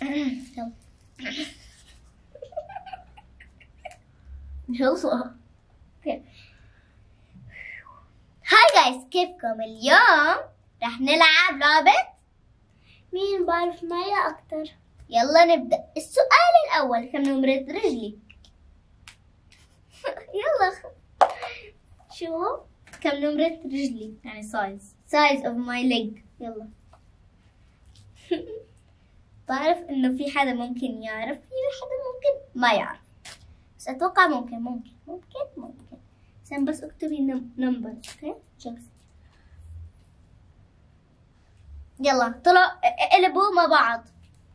يلا. هاي جايز، كيفكم؟ اليوم رح نلعب لعبة مين بعرف مايا أكتر؟ يلا نبدأ. السؤال الأول، كم نمرة رجلي؟ يلا. شو؟ كم نمرة رجلي؟ يعني سايز. size of my leg. يلا. بعرف إنه في حدا ممكن يعرف، في حدا ممكن ما يعرف، بس أتوقع ممكن. عشان بس اكتبي نمبر. اوكي جوز. يلا طلعوا قلبوا مع بعض.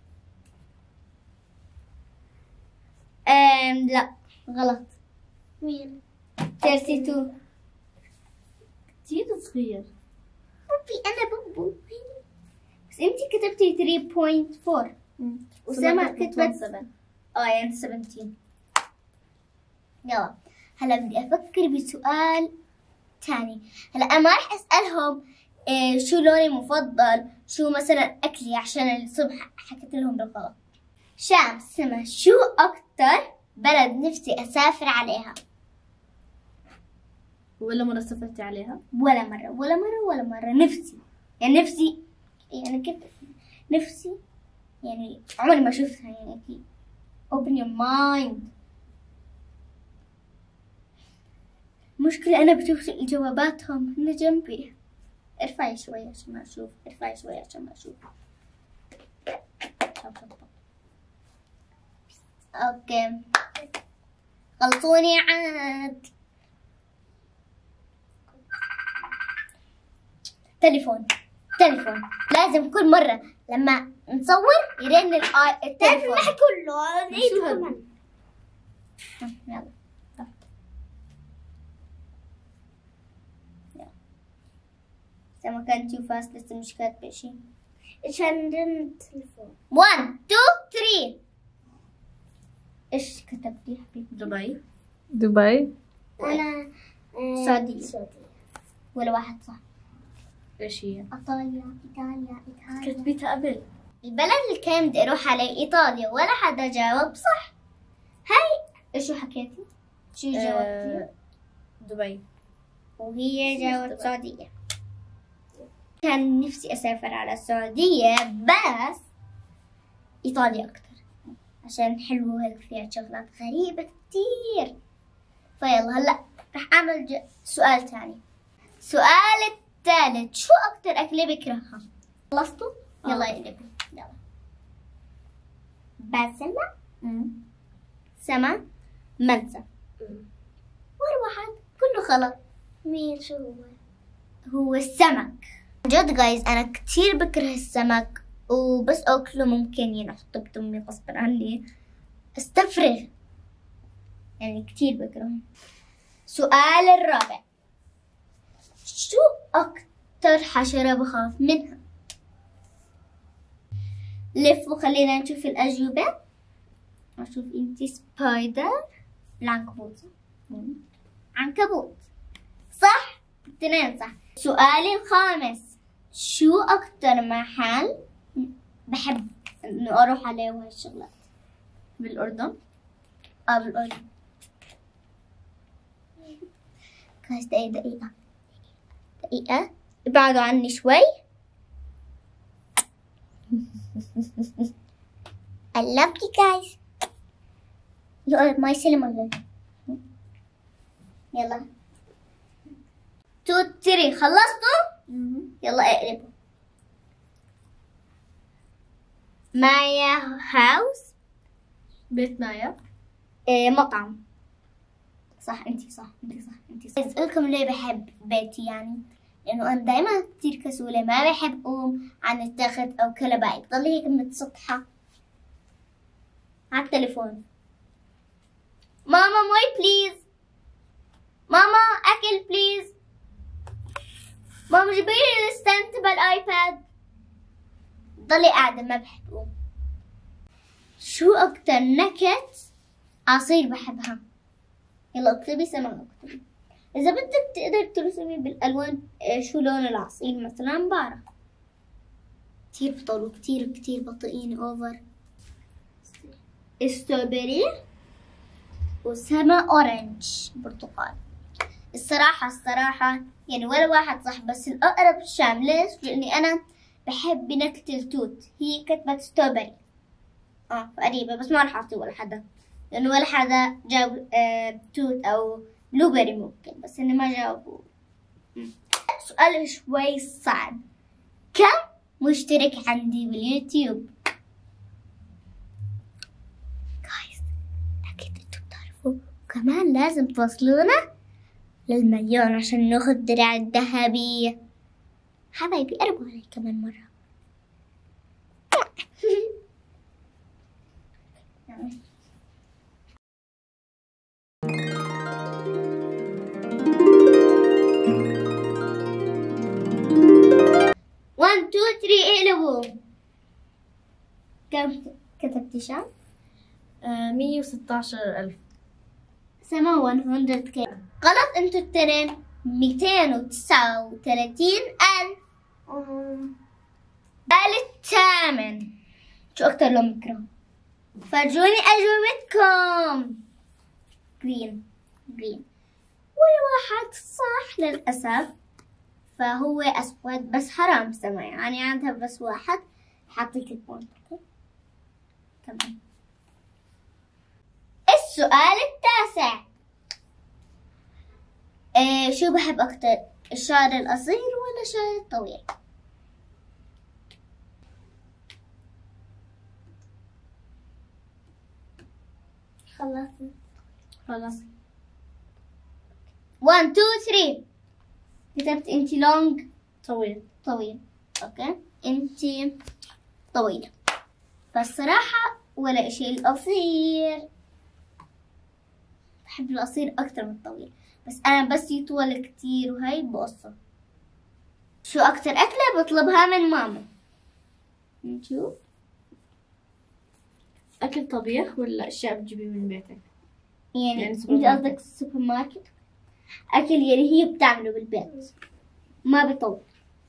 لا غلط. مين؟ 32. كتير صغير. بوبي أنا بوبو. بس أنتي كتبتي 3.4 وسما كتبت يعني 17. يلا هلا بدي أفكر بسؤال تاني. هلا أنا ما راح أسألهم شو لوني المفضل، شو مثلا أكلي، عشان الصبح حكيت لهم بالغلط. شام، سما، شو أكتر بلد نفسي أسافر عليها؟ ولا مرة سافرتي عليها؟ ولا مرة. نفسي يعني كيف نفسي، يعني عمري ما شفتها، يعني أكيد. open your mind. مشكلة أنا بشوف جواباتهم هنا جنبي. ارفعي شوية عشان ما أشوف. أوكي غلطوني عاد. تليفون. لازم كل مرة لما نصور يرن التليفون. نحكي كله نعيده كمان. يلا. سما كان too fast، لسه مش كاتبة شي. عشان رن التليفون. 1 2 3. ايش كتبتي حبيبي؟ دبي. أنا سعودية. ولا واحد صح؟ إيش هي؟ إيطاليا. كتبتها قبل. البلد اللي كان بدي أروح عليه إيطاليا، ولا حدا جاوب صح. هاي شو حكيتي؟ شو جاوبتي؟ دبي. وهي جاوبت السعودية. كان نفسي أسافر على السعودية، بس إيطاليا أكتر عشان حلوة وهيك، فيها شغلات غريبة كتير. فيلا هلأ رح أعمل سؤال تاني. السؤال الثالث، شو أكتر أكلة بكرهها؟ خلصتوا؟ يلا اقلبوا. يلا. بسمة، سما، منسى. ولا واحد، كله غلط. مين شو هو السمك. جد جايز أنا كتير بكره السمك، وبس أكله ممكن ينحط بتمي غصبا عني، استفرغ يعني كتير بكره. سؤال الرابع، شو أكتر حشرة بخاف منها؟ لف وخلينا نشوف الأجوبة. أشوف إنتي سبايدر. العنكبوت. عنكبوت صح؟ 2 صح. سؤالي الخامس، شو أكتر محل بحب إنه أروح عليه وهالشغلات؟ بالأردن؟ بالأردن. كاس دقيقة ابعدوا عني شوي. I love you guys. ما يسلم الله. يلا 2 3 خلصتوا؟ يلا اقلبوا. مايا هاوس. بيت مايا. مطعم. صح انتي صح. اسألكم ليه بحب بيتي، يعني لانه انا دايما كتير كسولة، ما بحب اقوم عن التخت او كلباي، بضل هيك متسطحة على التليفون. ماما مي بليز، ماما اكل بليز، ماما جيبي لي الستاند تبع الايباد. ضلي قاعدة ما بحب اقوم. شو اكتر نكت عصير بحبها؟ يلا اكتبي سما. اكتبي اذا بدك تقدر ترسمي بالالوان شو لون العصير مثلا. بعرف كتير بطلوا كتير بطيئين اوفر. ستروبري، وسما أورنج برتقال. الصراحة يعني ولا واحد صح، بس الأقرب شام. ليش؟ لأني أنا بحب بنكهة التوت. هي كتبت ستروبري قريبة، بس ما راح أعطي ولا حدا، لأنه ولا حدا جاب توت أو بلوبري ممكن، بس إني ما جاوبوا. سؤال شوي صعب. كم مشترك عندي باليوتيوب؟ جايز أكيد انتوا بتعرفوا، وكمان لازم توصلونا للمليون عشان ناخد الدرع الذهبي. حبايبي قربوا علي كمان مرة. One, two, three اقلبوا. كم كتبتي شام؟ 116,000. سما 100K. غلط، انتوا التنين 239,000. الثامن. شو أكتر لون بكره؟ فرجوني أجوبتكم. جرين. ولا واحد صح للأسف، فهو أسود. بس حرام سما، يعني عندها بس واحد. حاطيك البوينت. تمام. السؤال التاسع. شو بحب أكتر، الشعر القصير ولا الشعر الطويل؟ خلاص 1 2 3. كتبت انتي لونج. طويل. اوكي انتي طويل. فالصراحة ولا اشي القصير. بحب القصير اكتر من الطويل، بس انا بس يطول كتير وهي بقصه. شو اكتر اكلة بطلبها من ماما؟ نشوف. أكل طبيخ ولا أشياء بتجيبي من بيتك؟ يعني انت قصدك السوبر ماركت؟ اكل يعني هي بتعمله بالبيت، ما بيطول.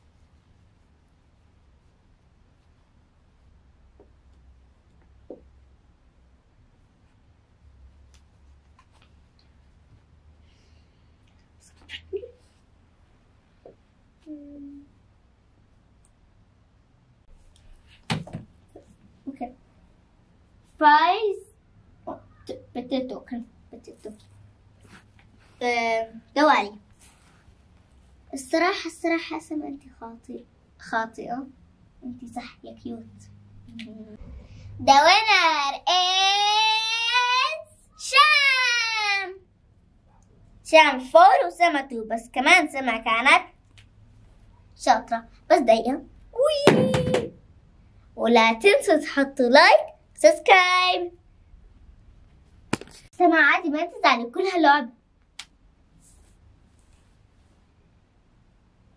اوكي فرايز بوتيتو. دوالي. الصراحة سما انت خاطئة. انت صح يا كيوت. The winner is شام 4 وسما 2، بس كمان سما كانت شاطرة. بس دقيقة. ولا تنسوا تحطوا لايك سبسكرايب. سما عادي ما تزعلي، كل هاللعب